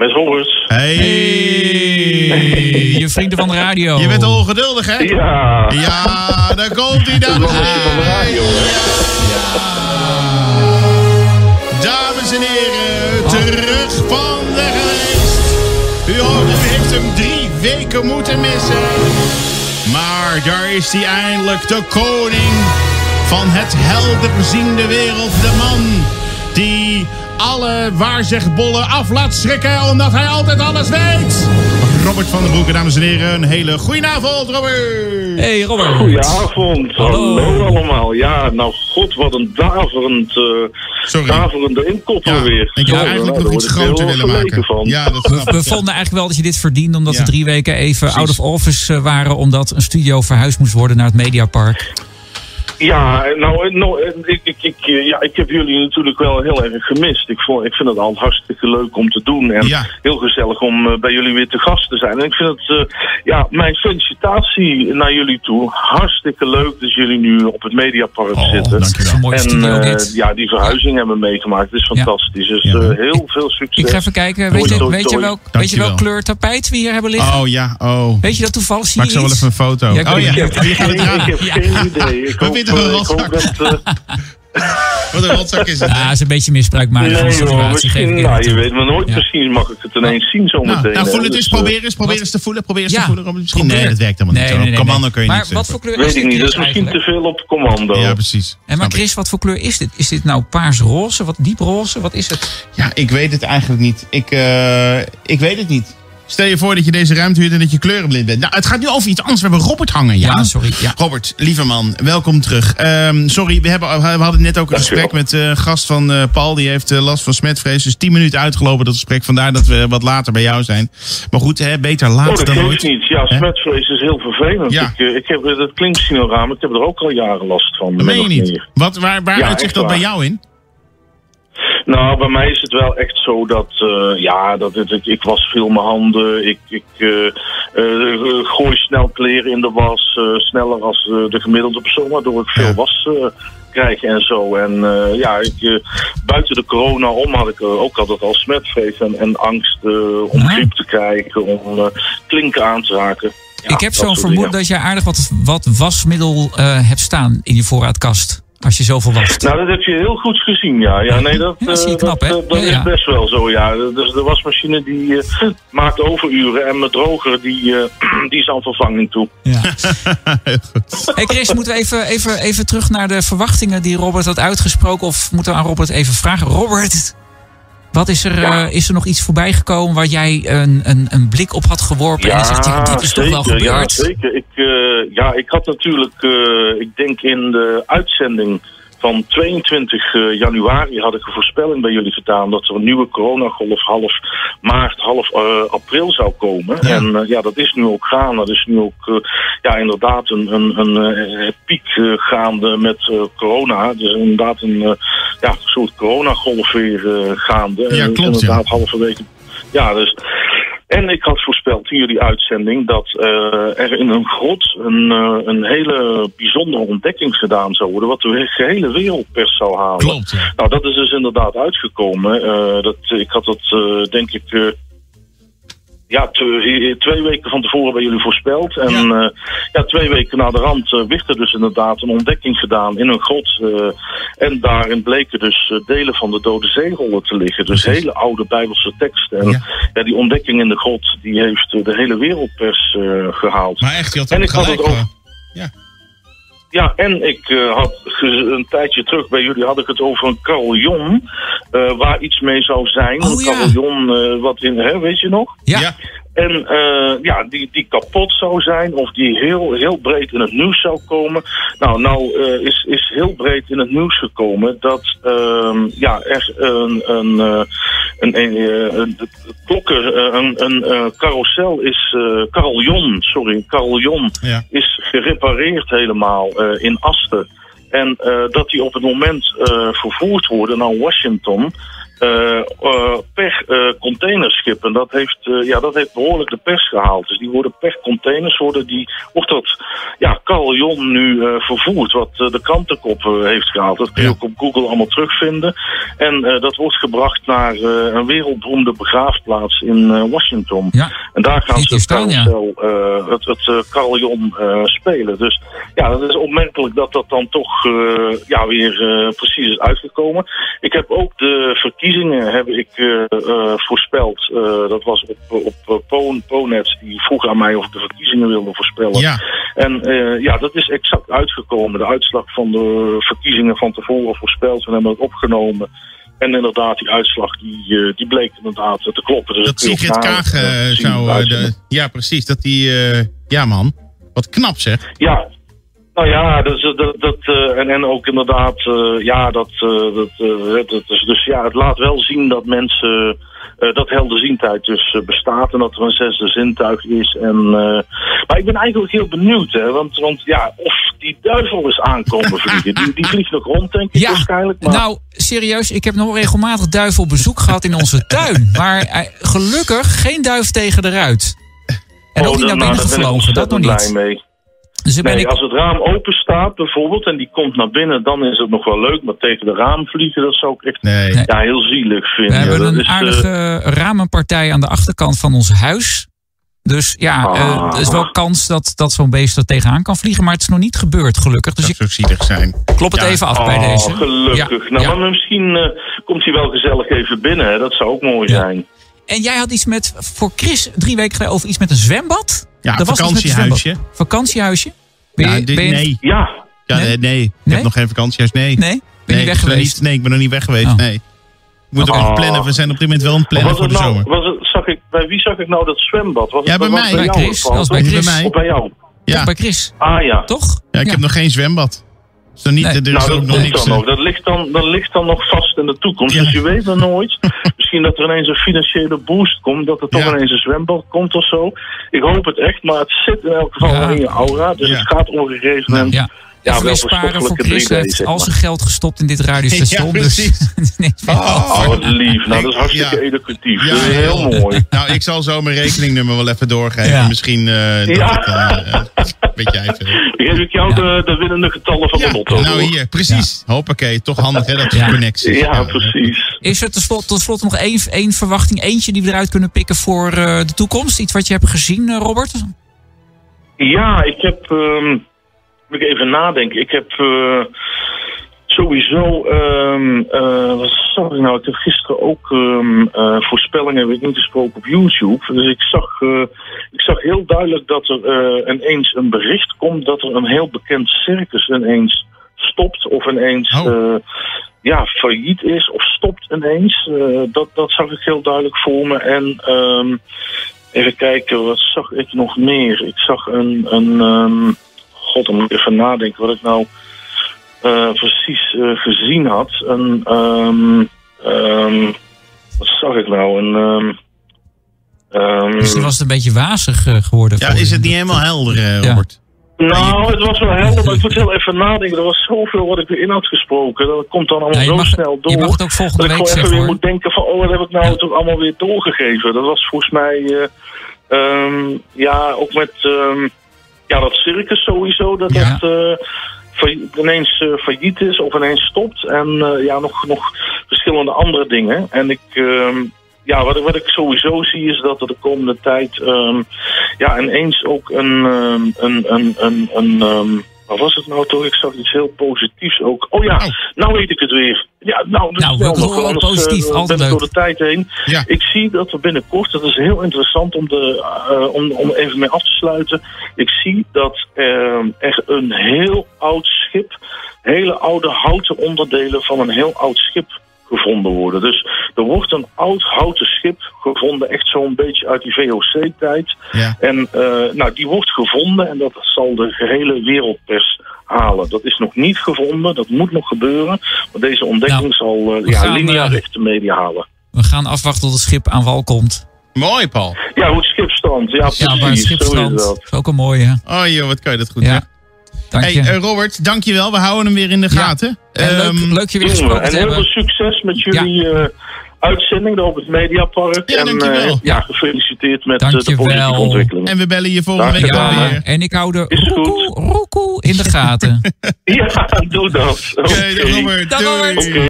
Met Robert. Hey. Je vrienden van de radio. Je bent ongeduldig, hè? Ja. Ja, daar komt hij, dames en heren. Dames en heren, terug van weg geweest. U heeft hem 3 weken moeten missen. Maar daar is hij eindelijk, de koning van het helderziende wereld. De man die alle waarzegbollen af laat schrikken, omdat hij altijd alles weet. Robert van den Broeke, dames en heren. Een hele goedenavond, Robert. Hey, Robert. Goedenavond. Hallo allemaal. Ja, nou god, wat een daverende inkopper weer. Ik had eigenlijk nog iets groter willen maken. Ja, dat we vonden eigenlijk wel dat je dit verdiende, omdat we 3 weken even out of office waren, omdat een studio verhuisd moest worden naar het Mediapark. Ja, ik heb jullie natuurlijk wel heel erg gemist. Ik vind het al hartstikke leuk om te doen. En heel gezellig om bij jullie weer te gast te zijn. En ik vind het, mijn felicitatie naar jullie toe. Hartstikke leuk dat jullie nu op het Mediapark zitten. Dankjewel. Een mooie studio dit. Die verhuizing hebben we meegemaakt. Het is fantastisch. Dus heel veel succes. Ik ga even kijken. Weet je welk kleur tapijt we hier hebben liggen? Oh ja, Weet je dat toevallig? Maak zo wel even een foto. Ik heb geen idee. Wat een rotzak is het. Ja, het is een beetje misbruikmatig van de situatie. Je weet maar nooit. Misschien mag ik het ineens zien zometeen. Nou, voel het eens. Probeer eens te voelen. Misschien nee, dat werkt helemaal niet. Op commando kun je maar niet. Wat voor kleur weet is dit? ik niet. Dat is misschien te veel op commando. Ja, precies. En maar Chris, wat voor kleur is dit? Is dit nou paars-roze? Wat dieproze? Wat is het? Ja, ik weet het eigenlijk niet. Ik weet het niet. Stel je voor dat je deze ruimte huurt en dat je kleurenblind bent. Nou, het gaat nu over iets anders. We hebben Robert hangen, ja? Sorry. Ja. Robert, lieve man, welkom terug. Sorry, we hadden net ook een gesprek met gast van Paul. Die heeft last van smetvrees. Dus 10 minuten uitgelopen, dat gesprek. Vandaar dat we wat later bij jou zijn. Maar goed, beter laat dan nooit. Niet. Ja, smetvrees is heel vervelend. Ja. Dat klinkt misschien al raar, maar ik heb er ook al jaren last van. Dat meen je niet. Waar uitzicht dat bij jou in? Nou, bij mij is het wel echt zo dat ik was veel mijn handen. Ik gooi snel kleren in de was. Sneller als de gemiddelde persoon, waardoor ik veel was krijg en zo. En buiten de corona om had ik ook altijd al smetvrees en angst om griep te krijgen, om klinken aan te raken. Ja, ik heb zo'n vermoeden dat jij aardig wat wasmiddel hebt staan in je voorraadkast. Als je zoveel wast. Nou, dat heb je heel goed gezien, dat zie je knap, hè? Dat is best wel zo, Dus de wasmachine die maakt overuren en mijn droger die is aan vervanging toe. Ja. Hey Chris, moeten we even terug naar de verwachtingen die Robert had uitgesproken? Of moeten we aan Robert even vragen? Robert, wat is er? Is er nog iets voorbij gekomen waar jij een blik op had geworpen? En je zegt, dit is toch wel gebeurd? Ja, zeker. Ik had natuurlijk, ik denk in de uitzending van 22 januari had ik een voorspelling bij jullie gedaan dat er een nieuwe coronagolf half maart, half april zou komen. Ja. En dat is nu ook gaande. Dat is nu ook inderdaad een piek gaande met corona. Dus inderdaad een soort coronagolf weer gaande. Ja, klopt. Inderdaad halverwege. Ja, dus. En ik had voorspeld in jullie uitzending dat er in een grot een hele bijzondere ontdekking gedaan zou worden, wat de gehele wereldpers zou halen. Klopt, ja. Nou, dat is dus inderdaad uitgekomen. Ik had dat, denk ik, 2 weken van tevoren bij jullie voorspeld. En 2 weken na de rand werd er dus inderdaad een ontdekking gedaan in een grot. En daarin bleken dus delen van de Dode Zeerollen te liggen. Dus hele oude Bijbelse teksten. En die ontdekking in de grot, die heeft de hele wereldpers gehaald. Maar echt, je had en ik gelijk, had het ook. Ja, en ik had een tijdje terug bij jullie had ik het over een carillon waar iets mee zou zijn. Een carillon wat weet je nog? Ja. En die kapot zou zijn of die heel breed in het nieuws zou komen. Nou is heel breed in het nieuws gekomen dat een carillon is gerepareerd helemaal in Asten. En dat die op het moment vervoerd worden naar Washington. per containerschip. En dat heeft behoorlijk de pers gehaald. Dus die worden per containers, wordt dat carillon nu vervoerd, wat de krantenkop heeft gehaald. Dat kun je ook op Google allemaal terugvinden. En dat wordt gebracht naar een wereldberoemde begraafplaats in Washington. Ja. En daar gaan ze het carillon spelen. Dus ja, dat is opmerkelijk dat dat dan toch weer precies is uitgekomen. Ik heb ook de verkiezingen voorspeld. Dat was op Ponet, die vroeg aan mij of ik de verkiezingen wilde voorspellen. Ja. En dat is exact uitgekomen. De uitslag van de verkiezingen van tevoren voorspeld. We hebben het opgenomen. En inderdaad, die uitslag die bleek inderdaad te kloppen. Dus dat Sigrid Kaag ja, precies. Dat die... ja, man. Wat knap, zeg. Ja. Nou ja, en ook inderdaad, het laat wel zien dat mensen, dat helderziendheid dus bestaat en dat er een zesde zintuig is. Maar ik ben eigenlijk heel benieuwd, hè, want of die duivel is aankomen vliegen. Die vliegt nog rond, denk ik waarschijnlijk. Maar... Nou, serieus, ik heb nog regelmatig duivelbezoek gehad in onze tuin. Maar gelukkig geen duif tegen de ruit. En ook niet naar binnen gevlogen, dat nog niet. Blij mee. Dus als het raam open staat bijvoorbeeld en die komt naar binnen, dan is het nog wel leuk. Maar tegen de raam vliegen, dat zou ik echt heel zielig vinden. We hebben een aardige ramenpartij aan de achterkant van ons huis. Dus er is wel kans dat zo'n beest er tegenaan kan vliegen. Maar het is nog niet gebeurd, gelukkig. Dus dat zou zielig zijn. Klop het even af bij deze. Gelukkig. Maar misschien komt hij wel gezellig even binnen. Hè? Dat zou ook mooi zijn. En jij had iets voor Chris 3 weken geleden over iets met een zwembad? Ja, een vakantiehuisje. Vakantiehuisje? Nee. Ja. Nee. Ik heb nog geen vakantiehuis. Nee. Ben je weg geweest? Nee, ik ben nog niet weg geweest. Nee. Ik moet ook even plannen. We zijn op dit moment wel aan het plannen voor de zomer. Bij wie zag ik nou dat zwembad? Bij mij. Bij Chris. Dat was bij Chris. Of bij jou? Ja. Bij Chris. Ja. Toch? Ja, ik heb nog geen zwembad. Dat ligt dan nog vast in de toekomst. Dus je weet dan nooit. Misschien dat er ineens een financiële boost komt. Dat er toch ineens een zwembad komt of zo. Ik hoop het echt. Maar het zit in elk geval in je aura. Dus het gaat op een gegeven moment... Ja, wel sparen voor Chris. Hij heeft al zijn geld gestopt in dit radiostation. Ja, precies. Wat lief. Nou, dat is hartstikke educatief. Dat is heel mooi. Nou, ik zal zo mijn rekeningnummer wel even doorgeven. Ja. Misschien weet jij veel. Geef ik jou de winnende getallen van de lotto. Nou hier, precies. Hoppakee, toch handig hè, dat connectie. Ja, precies. Is er tot slot nog één verwachting, eentje die we eruit kunnen pikken voor de toekomst? Iets wat je hebt gezien, Robert? Ja, ik heb... Moet ik even nadenken. Ik heb sowieso... wat zag ik nou? Ik heb gisteren ook voorspellingen weer ingesproken op YouTube. Dus ik zag heel duidelijk dat er ineens een bericht komt dat er een heel bekend circus ineens stopt of ineens failliet is of stopt ineens. Dat zag ik heel duidelijk voor me. En even kijken, wat zag ik nog meer? Ik zag God, dan moet ik even nadenken wat ik nou precies gezien had. Wat zag ik nou? Misschien was het een beetje wazig geworden. Ja, is het niet helemaal helder, Robert? Nou, het was wel helder, maar ik moet heel even nadenken. Er was zoveel wat ik erin had gesproken. Dat komt dan allemaal zo snel door. Je mag het ook volgende week zeggen, dat ik gewoon even weer moet denken van... wat heb ik nou toch allemaal weer doorgegeven? Dat was volgens mij... ook met... dat circus sowieso, dat ineens failliet is of ineens stopt. En nog verschillende andere dingen. En wat ik sowieso zie is dat er de komende tijd ineens ook wat was het nou toch? Ik zag iets heel positiefs ook. Nou weet ik het weer. Ja, we positief, altijd ben leuk. Door de tijd heen. Ja. Ik zie dat er binnenkort, dat is heel interessant om even mee af te sluiten. Ik zie dat er een heel oud schip, hele oude houten onderdelen van een heel oud schip gevonden worden. Dus er wordt een oud houten schip gevonden, echt zo'n beetje uit die VOC-tijd. Ja. En die wordt gevonden en dat zal de gehele wereldpers halen. Dat is nog niet gevonden, dat moet nog gebeuren. Maar deze ontdekking zal lineair de media halen. We gaan afwachten tot het schip aan wal komt. Mooi, Paul. Ja, hoe het schip strandt. Ja, precies. Ja, maar het schip strandt. Dat is ook een mooie. Oh joh, wat kan je dat goed doen. Hey, Robert, dankjewel. We houden hem weer in de gaten. En leuk je weer gesproken te hebben. En heel veel succes met jullie uitzending daar op het Mediapark. Ja, dankjewel. En gefeliciteerd met de Dankjewel. positieve ontwikkeling. En we bellen je volgende Graag week gedaan. alweer. En ik hou de Is goed. roekoe in de gaten. Ja, doe dat. Oké, dag Robert. Dag, Doei. Robert. Oké.